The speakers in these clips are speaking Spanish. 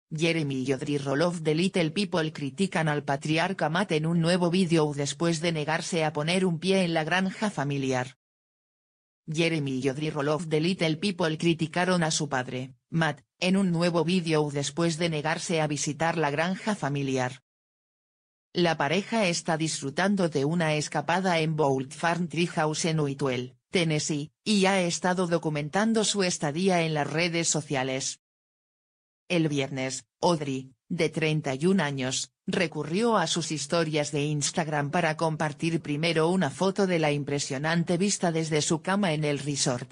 Jeremy y Audrey Roloff de Little People critican al patriarca Matt en un nuevo vídeo después de negarse a poner un pie en la granja familiar. Jeremy y Audrey Roloff de Little People criticaron a su padre, Matt, en un nuevo vídeo después de negarse a visitar la granja familiar. La pareja está disfrutando de una escapada en Boult Farm Treehouse en Whitwell, Tennessee, y ha estado documentando su estadía en las redes sociales. El viernes, Audrey, de 31 años, recurrió a sus historias de Instagram para compartir primero una foto de la impresionante vista desde su cama en el resort.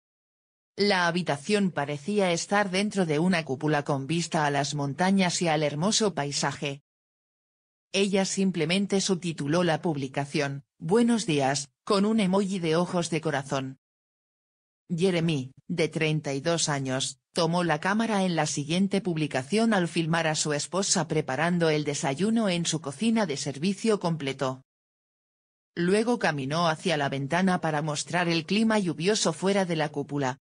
La habitación parecía estar dentro de una cúpula con vista a las montañas y al hermoso paisaje. Ella simplemente subtituló la publicación, "Buenos días", con un emoji de ojos de corazón. Jeremy, de 32 años, tomó la cámara en la siguiente publicación al filmar a su esposa preparando el desayuno en su cocina de servicio completo. Luego caminó hacia la ventana para mostrar el clima lluvioso fuera de la cúpula.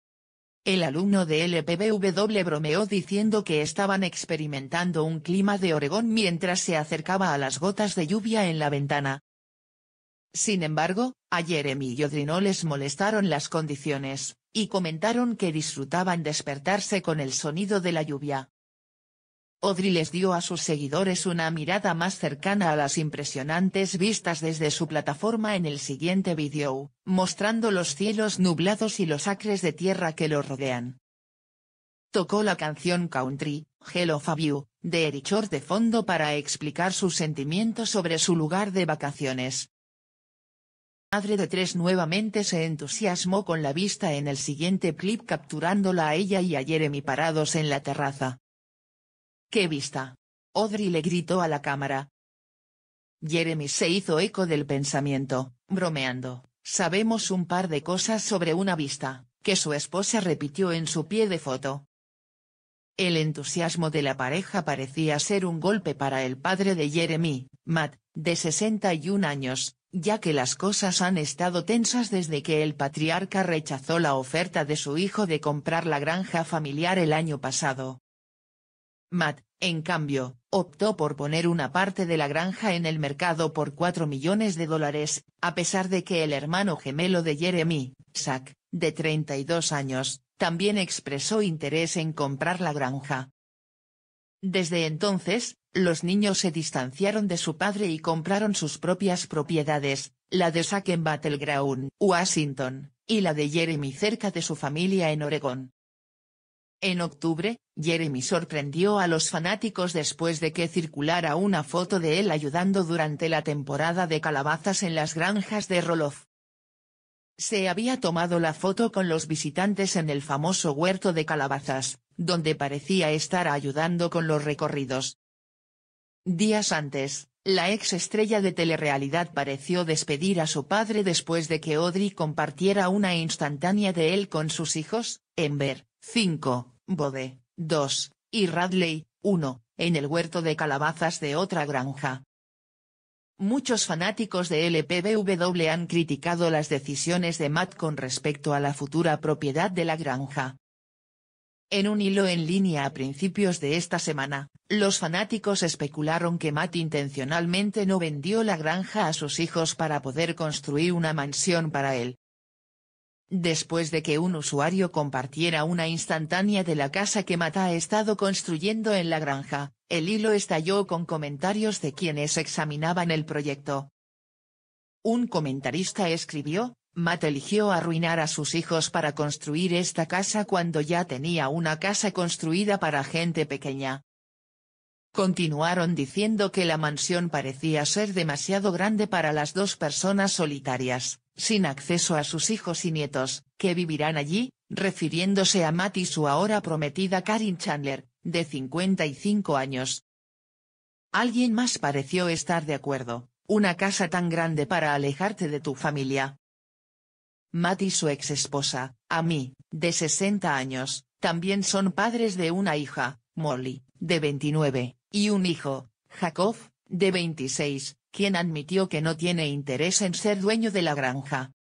El alumno de LPBW bromeó diciendo que estaban experimentando un clima de Oregón mientras se acercaba a las gotas de lluvia en la ventana. Sin embargo, a Jeremy y Audrey no les molestaron las condiciones, y comentaron que disfrutaban despertarse con el sonido de la lluvia. Audrey les dio a sus seguidores una mirada más cercana a las impresionantes vistas desde su plataforma en el siguiente vídeo, mostrando los cielos nublados y los acres de tierra que lo rodean. Tocó la canción country, "Hell of a View", de Eric Church de fondo para explicar sus sentimientos sobre su lugar de vacaciones. Madre de 3 nuevamente se entusiasmó con la vista en el siguiente clip capturándola a ella y a Jeremy parados en la terraza. «¿Qué vista?», Audrey le gritó a la cámara. Jeremy se hizo eco del pensamiento, bromeando, «Sabemos un par de cosas sobre una vista», que su esposa repitió en su pie de foto. El entusiasmo de la pareja parecía ser un golpe para el padre de Jeremy, Matt, de 61 años, ya que las cosas han estado tensas desde que el patriarca rechazó la oferta de su hijo de comprar la granja familiar el año pasado. Matt, en cambio, optó por poner una parte de la granja en el mercado por $4 millones, a pesar de que el hermano gemelo de Jeremy, Zach, de 32 años, también expresó interés en comprar la granja. Desde entonces, los niños se distanciaron de su padre y compraron sus propias propiedades, la de Zach en Battleground, Washington, y la de Jeremy cerca de su familia en Oregón. En octubre, Jeremy sorprendió a los fanáticos después de que circulara una foto de él ayudando durante la temporada de calabazas en las granjas de Roloff. Se había tomado la foto con los visitantes en el famoso huerto de calabazas, donde parecía estar ayudando con los recorridos. Días antes, la ex estrella de telerrealidad pareció despedir a su padre después de que Audrey compartiera una instantánea de él con sus hijos, Ember, 5, Bode, 2, y Radley, 1, en el huerto de calabazas de otra granja. Muchos fanáticos de LPBW han criticado las decisiones de Matt con respecto a la futura propiedad de la granja. En un hilo en línea a principios de esta semana, los fanáticos especularon que Matt intencionalmente no vendió la granja a sus hijos para poder construir una mansión para él. Después de que un usuario compartiera una instantánea de la casa que Matt ha estado construyendo en la granja, el hilo estalló con comentarios de quienes examinaban el proyecto. Un comentarista escribió, Matt eligió arruinar a sus hijos para construir esta casa cuando ya tenía una casa construida para gente pequeña. Continuaron diciendo que la mansión parecía ser demasiado grande para las dos personas solitarias, sin acceso a sus hijos y nietos, que vivirán allí, refiriéndose a Matt y su ahora prometida Karin Chandler, de 55 años. Alguien más pareció estar de acuerdo, una casa tan grande para alejarte de tu familia. Matt y su ex-esposa, Amy, de 60 años, también son padres de una hija, Molly, de 29, y un hijo, Jacob, de 26, quien admitió que no tiene interés en ser dueño de la granja.